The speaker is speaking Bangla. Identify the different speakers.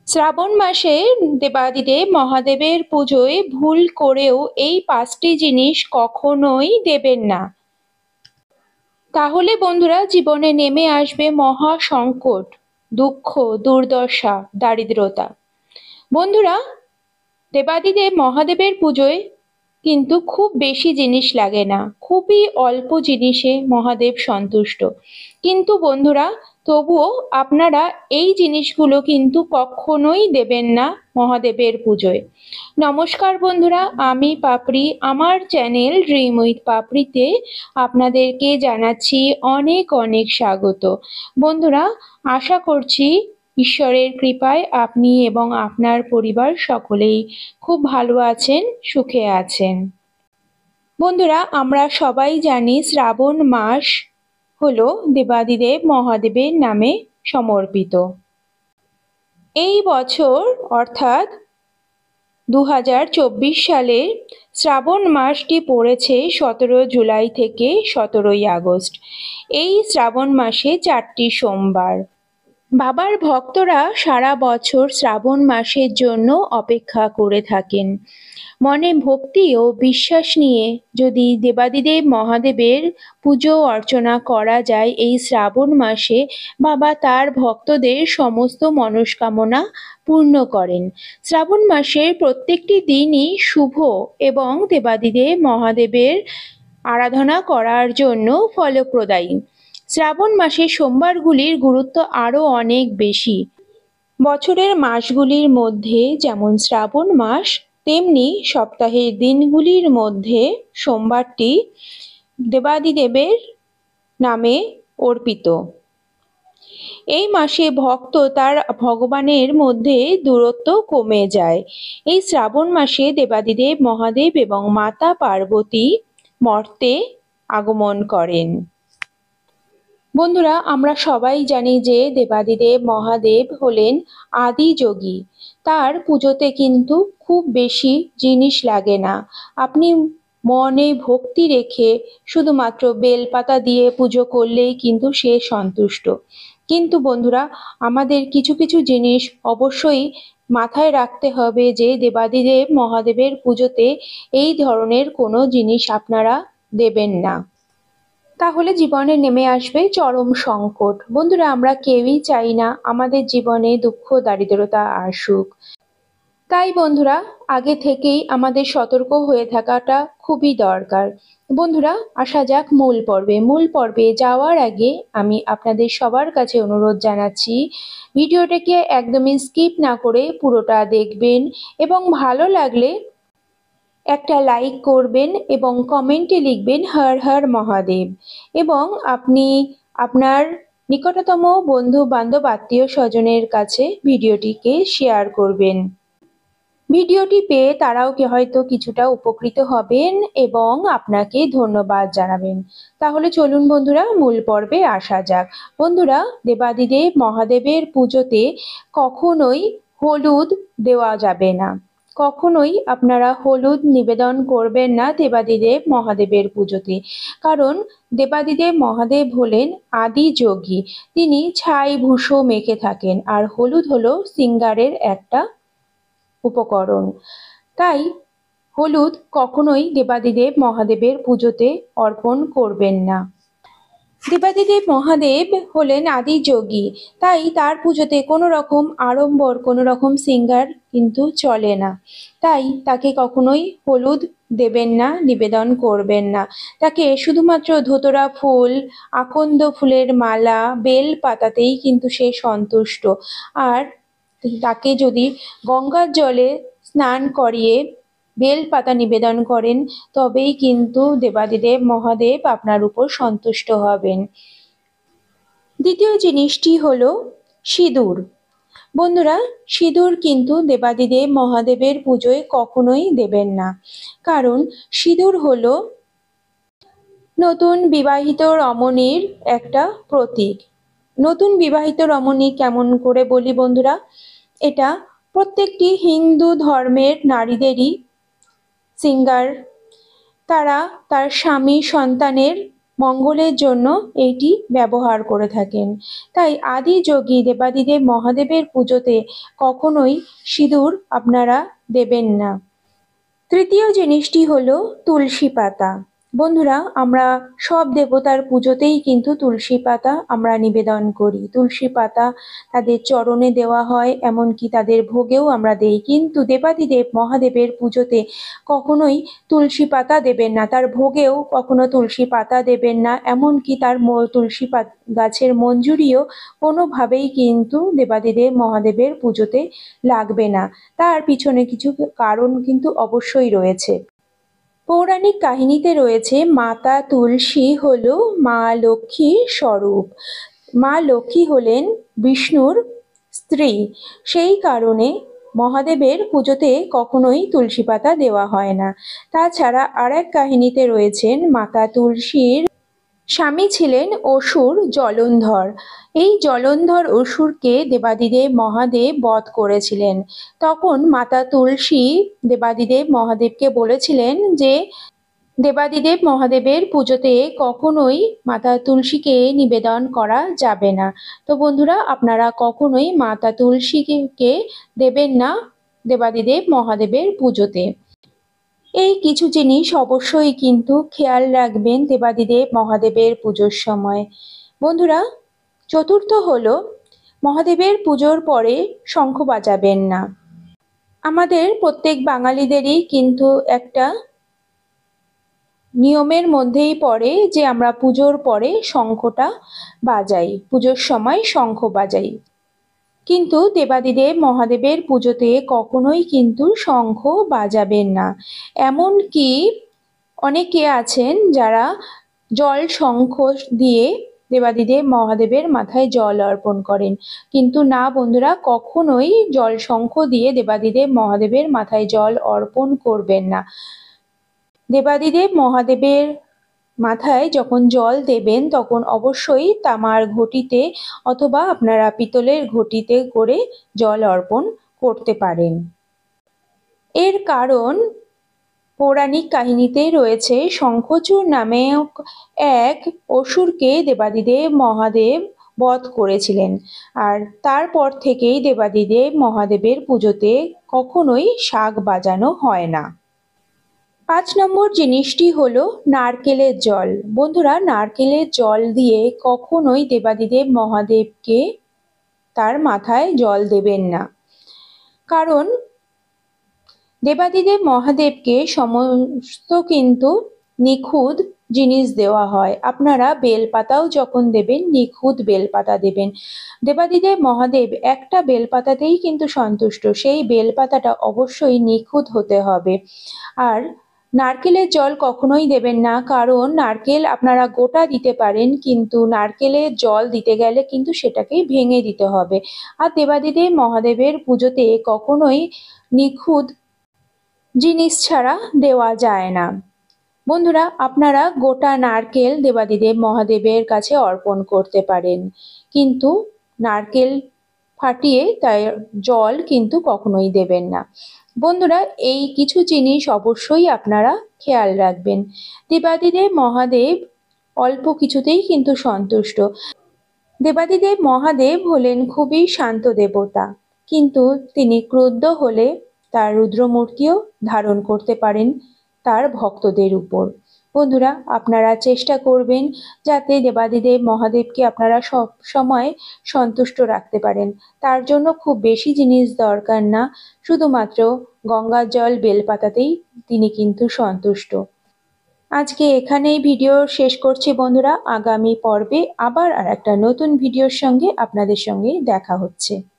Speaker 1: শ্রাবণ মাসে দেবাদিদেব মহাদেবের পুজোয় ভুল করেও এই 5টি জিনিস কখনোই দেবেন না। তাহলে বন্ধুরা জীবনে নেমে আসবে মহা সংকট, দুঃখ, দুর্দশা, দারিদ্রতা। বন্ধুরা, দেবাদিদেব মহাদেবের পুজোয় কিন্তু খুব বেশি জিনিস লাগে না, খুবই অল্প জিনিসে মহাদেব সন্তুষ্ট। কিন্তু বন্ধুরা, তবুও আপনারা এই জিনিসগুলো কিন্তু কখনোই দেবেন না মহাদেবের পুজোয়। নমস্কার বন্ধুরা, আমি পাপড়ি। আমার চ্যানেল ড্রিম উইথ পাপড়িতে আপনাদেরকে জানাচ্ছি অনেক অনেক স্বাগত। বন্ধুরা, আশা করছি ঈশ্বরের কৃপায় আপনি এবং আপনার পরিবার সকলেই খুব ভালো আছেন, সুখে আছেন। বন্ধুরা, আমরা সবাই জানি শ্রাবণ মাস হলো দেবাদিদেব মহাদেবের নামে সমর্পিত। এই বছর অর্থাৎ 2024 সালের শ্রাবণ মাসটি পড়েছে 17 জুলাই থেকে 17ই আগস্ট। এই শ্রাবণ মাসে 4টি সোমবার। বাবার ভক্তরা সারা বছর শ্রাবণ মাসের জন্য অপেক্ষা করে থাকেন। মনে ভক্তি ও বিশ্বাস নিয়ে যদি দেবাদিদেব মহাদেবের পুজো অর্চনা করা যায় এই শ্রাবণ মাসে, বাবা তার ভক্তদের সমস্ত মনস্কামনা পূর্ণ করেন। শ্রাবণ মাসের প্রত্যেকটি দিনই শুভ এবং দেবাদিদেব মহাদেবের আরাধনা করার জন্য ফলপ্রদায়ী। শ্রাবণ মাসের সোমবারগুলির গুরুত্ব আরও অনেক বেশি। বছরের মাসগুলির মধ্যে যেমন শ্রাবণ মাস, তেমনি সপ্তাহের দিনগুলির মধ্যে সোমবারটি দেবাদিদেবের নামে অর্পিত। এই মাসে ভক্ত তার ভগবানের মধ্যে দূরত্ব কমে যায়। এই শ্রাবণ মাসে দেবাদিদেব মহাদেব এবং মাতা পার্বতী মর্তে আগমন করেন। বন্ধুরা, আমরা সবাই জানি যে দেবাদিদেব মহাদেব হলেন আদি যোগী। তার পুজোতে কিন্তু খুব বেশি জিনিস লাগে না। আপনি মনে ভক্তি রেখে শুধুমাত্র বেলপাতা দিয়ে পুজো করলেই কিন্তু সে সন্তুষ্ট। কিন্তু বন্ধুরা, আমাদের কিছু কিছু জিনিস অবশ্যই মাথায় রাখতে হবে যে দেবাদিদেব মহাদেবের পুজোতে এই ধরনের কোনো জিনিস আপনারা দেবেন না। তাহলে জীবনে নেমে আসবে চরম সংকট। বন্ধুরা, আমরা কেউই চাই না আমাদের জীবনে দুঃখ দারিদ্রতা আসুক। তাই বন্ধুরা, আগে থেকেই আমাদের সতর্ক হয়ে থাকাটা খুবই দরকার। বন্ধুরা, আসা যাক মূল পর্বে যাওয়ার আগে আমি আপনাদের সবার কাছে অনুরোধ জানাচ্ছি, ভিডিওটাকে একদমই স্কিপ না করে পুরোটা দেখবেন এবং ভালো লাগলে একটা লাইক করবেন এবং কমেন্টে লিখবেন হর হর মহাদেব, এবং আপনি আপনার নিকটতম বন্ধু বান্ধব আত্মীয় স্বজনের কাছে ভিডিওটিকে শেয়ার করবেন। ভিডিওটি পেয়ে তারাও হয়তো কিছুটা উপকৃত হবেন এবং আপনাকে ধন্যবাদ জানাবেন। তাহলে চলুন বন্ধুরা, মূল পর্বে আসা যাক। বন্ধুরা, দেবাদিদেব মহাদেবের পুজোতে কখনোই হলুদ দেওয়া যাবে না। কখনোই আপনারা হলুদ নিবেদন করবেন না দেবাদিদেব মহাদেবের পুজোতে। কারণ দেবাদিদেব মহাদেব হলেন আদি যোগী। তিনি ছাই ভূষো মেখে থাকেন, আর হলুদ হলো শৃঙ্গারের একটা উপকরণ। তাই হলুদ কখনোই দেবাদিদেব মহাদেবের পুজোতে অর্পণ করবেন না। দেবাদিদেব মহাদেব হলেন আদি যোগী, তাই তার পুজোতে কোনো রকম আড়ম্বর, কোনো রকম শৃঙ্গার কিন্তু চলে না। তাই তাকে কখনোই হলুদ দেবেন না, নিবেদন করবেন না। তাকে শুধুমাত্র ধুতরা ফুল, আকন্দ ফুলের মালা, বেল পাতাতেই কিন্তু সে সন্তুষ্ট। আর তাকে যদি গঙ্গার জলে স্নান করিয়ে বেল পাতা নিবেদন করেন, তবেই কিন্তু দেবাদিদেব মহাদেব আপনার উপর সন্তুষ্ট হবেন। দ্বিতীয় জিনিসটি হলো সিঁদুর। বন্ধুরা, সিঁদুর কিন্তু দেবাদিদেব মহাদেবের পুজোয় কখনোই দেবেন না। কারণ সিঁদুর হলো নতুন বিবাহিত রমণীর একটা প্রতীক। নতুন বিবাহিত রমণী কেমন করে বলি বন্ধুরা, এটা প্রত্যেকটি হিন্দু ধর্মের নারীদেরই শৃঙ্গার। তারা তার স্বামী সন্তানের মঙ্গলের জন্য এইটি ব্যবহার করে থাকেন। তাই আদি যোগী দেবাদিদেব মহাদেবের পুজোতে কখনোই সিঁদুর আপনারা দেবেন না। তৃতীয় জিনিসটি হলো তুলসী পাতা। বন্ধুরা, আমরা সব দেবতার পুজোতেই কিন্তু তুলসী পাতা আমরা নিবেদন করি। তুলসী পাতা তাদের চরণে দেওয়া হয়, এমনকি তাদের ভোগেও আমরা দেই। কিন্তু দেবাদিদেব মহাদেবের পুজোতে কখনোই তুলসী পাতা দেবেন না, তার ভোগেও কখনো তুলসী পাতা দেবেন না, এমনকি তার তুলসী গাছের মঞ্জুরিও কোনোভাবেই কিন্তু দেবাদিদেব মহাদেবের পুজোতে লাগবে না। তার পিছনে কিছু কারণ কিন্তু অবশ্যই রয়েছে। পৌরাণিক কাহিনীতে রয়েছে মাতা তুলসী হলো মা লক্ষ্মীর স্বরূপ। মা লক্ষ্মী হলেন বিষ্ণুর স্ত্রী, সেই কারণে মহাদেবের পুজোতে কখনোই তুলসী পাতা দেওয়া হয় না। তাছাড়া আর এক কাহিনীতে রয়েছেন মাতা তুলসীর স্বামী ছিলেন অসুর জলন্ধর। এই জলন্ধর অসুরকে দেবাদিদেব মহাদেব বধ করেছিলেন। তখন মাতা তুলসী দেবাদিদেব মহাদেবকে বলেছিলেন যে দেবাদিদেব মহাদেবের পুজোতে কখনোই মাতা তুলসীকে নিবেদন করা যাবে না। তো বন্ধুরা, আপনারা কখনোই মাতা তুলসীকে দেবেন না দেবাদিদেব মহাদেবের পুজোতে। এই কিছু জিনিস অবশ্যই কিন্তু খেয়াল রাখবেন দেবাদিদেব মহাদেবের পুজোর সময়। বন্ধুরা, চতুর্থ হলো মহাদেবের পুজোর পরে শঙ্খ বাজাবেন না। আমাদের প্রত্যেক বাঙালিদেরই কিন্তু একটা নিয়মের মধ্যেই পড়ে যে আমরা পুজোর পরে শঙ্খটা বাজাই, পুজোর সময় শঙ্খ বাজাই। কিন্তু দেবাদিদেব মহাদেবের পুজোতে কখনোই কিন্তু শঙ্খ বাজাবেন না। এমনকি অনেকে আছেন যারা জল শঙ্খ দিয়ে দেবাদিদেব মহাদেবের মাথায় জল অর্পণ করেন, কিন্তু না বন্ধুরা, কখনোই জল শঙ্খ দিয়ে দেবাদিদেব মহাদেবের মাথায় জল অর্পণ করবেন না। দেবাদিদেব মহাদেবের মাথায় যখন জল দেবেন তখন অবশ্যই তামার ঘটিতে অথবা আপনারা পিতলের ঘটিতে করে জল অর্পণ করতে পারেন। এর কারণ পৌরাণিক কাহিনীতে রয়েছে শঙ্খচূড় নামক এক অসুরকে দেবাদিদেব মহাদেব বধ করেছিলেন, আর তারপর থেকেই দেবাদিদেব মহাদেবের পুজোতে কখনোই শাঁখ বাজানো হয় না। 5 নম্বর জিনিসটি হলো নারকেলের জল। বন্ধুরা, নারকেলের জল দিয়ে কখনোই দেবাদিদেব মহাদেবকে তার মাথায় জল দেবেন না। কারণ দেবাদিদেব মহাদেবকে সমস্ত কিন্তু নিখুঁত জিনিস দেওয়া হয়। আপনারা বেলপাতাও যখন দেবেন নিখুঁত বেলপাতা দেবেন। দেবাদিদেব মহাদেব একটা বেলপাতাতেই কিন্তু সন্তুষ্ট, সেই বেলপাতাটা অবশ্যই নিখুঁত হতে হবে। আর নারকেলের জল কখনোই দেবেন না, কারণ নারকেল আপনারা গোটা দিতে পারেন, কিন্তু নারকেলের জল দিতে গেলে কিন্তু সেটাকেই ভেঙে দিতে হবে। আর দেবাদিদেব মহাদেবের পুজোতে কখনোই নিখুঁত জিনিস ছাড়া দেওয়া যায় না। বন্ধুরা, আপনারা গোটা নারকেল দেবাদিদেব মহাদেবের কাছে অর্পণ করতে পারেন, কিন্তু নারকেল ফাটিয়ে তার জল কিন্তু কখনোই দেবেন না। বন্ধুরা, এই কিছু জিনিস অবশ্যই আপনারা খেয়াল রাখবেন। দেবাদিদেব মহাদেব অল্প কিছুতেই কিন্তু সন্তুষ্ট। দেবাদিদেব মহাদেব হলেন খুবই শান্ত দেবতা, কিন্তু তিনি ক্রুদ্ধ হলে তার রুদ্রমূর্তিও ধারণ করতে পারেন তার ভক্তদের উপর। বন্ধুরা, আপনারা চেষ্টা করবেন যাতে দেবাদিদেব মহাদেবকে আপনারা সব সময় সন্তুষ্ট রাখতে পারেন। তার জন্য খুব বেশি জিনিস দরকার না, শুধুমাত্র গঙ্গার জল বেলপাতাতেই তিনি কিন্তু সন্তুষ্ট। আজকে এখানেই ভিডিও শেষ করছি বন্ধুরা। আগামী পর্বে আবার আর একটা নতুন ভিডিওর সঙ্গে আপনাদের সঙ্গে দেখা হচ্ছে।